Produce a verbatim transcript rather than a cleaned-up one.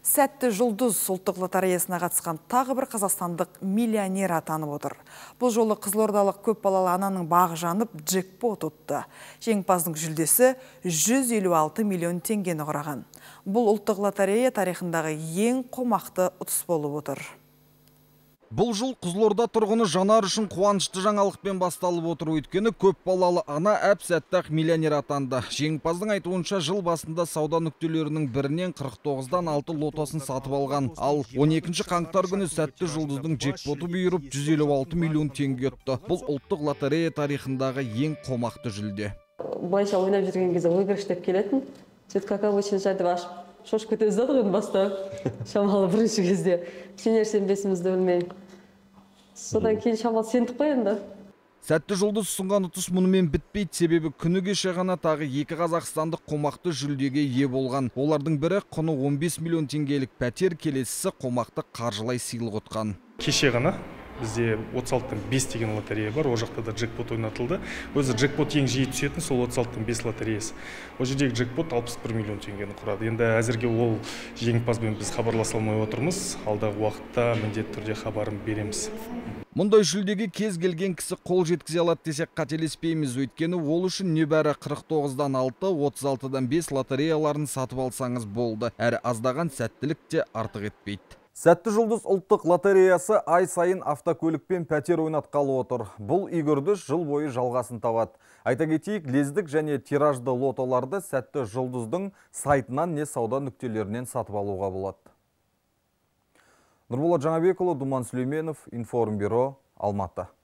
Сәтті жұлдыз ұлттық лотереясына қатысқан тағы бір қазақстандық миллионер атанып отыр. Бұл жолы қызылордалық көпбалалы ананың бағы жанып джекпот ұтты. Жеңімпаздың жүлдесі жүз елу алты миллион теңгені құраған. Бұл ұлттық лотерея тарихындағы ең қомақты ұтыс болып отыр. Бұл жыл Қызылорда тұрғыны Жанар үшін қуанышты жаңалықпен басталып отыр. Өйткені көп балалы ана әп-сәтті-ақ миллионер атанды. Жеңімпаздың айтуынша жыл басында сауда нүктелерінің бірінен қырық тоғыздан алты лотосын сатып алған. Ал он екінші қаңтар күні сәтті жұлдыздың джекпоты бұйырып жүз елу алты миллион теңге ұтты. Бұл ұлттық лотерея тарихындағы ең қомақты жүлде. Былайша ойнап жүрген кезде ойгіріштеп келетін. Сөйтіп как обычно жайды ашып шошып кете жаздадық енді баста. Шамалы бірінші кезде сенер сенбесімізді білмей. Содан кейін шамалы сендік қой енді. Сәтті жұлдыз ұсынған ұтыс мұнымен бітпейді, себебі күні кеше ғана тағы екі қазақстандық қомақты жүлдеге ие болған. Олардың бірі құны он бес миллион теңгелік пәтер, келесісі қомақты қаржылай сыйлық ұтқан. Кеше ғана бізде отыз алтыдан бес деген лотерея бар, о жақта да джекпот ойнатылды. Өзі джекпот ең жиі түсетін сол отыз алтыдан бес лотереясы. Ол жердегі джекпот алпыс бір миллион теңгені құрады. Енді әзірге ол жеңімпазбен біз хабарласа алмай отырмыз. Алдағы уақытта міндетті түрде хабарын береміз. Мұндай жүлдеге кез келген кісі қол жеткізе алады десек қателеспейміз. Өйткені ол үшін небәрі қырық тоғыздан алты, отыз алтыдан бес лотереяларын сатып алсаңыз болды. Әрі аздаған сәттілік те артық етпейді. Сәтті жұлдыз ұлттық лотереясы ай сайын автокөлікпен пәтер ойнатқалы отыр. Бұл игірдіш жыл бойы жалғасын табады. Айта кетейік, лездік және тиражды лотоларды сәтті жұлдыздың сайтынан не сауда нүктелерінен сатып алуға болады. Нұрболат Жаңабекұлы, Думан Сүлейменов, Информбюро, Алматы.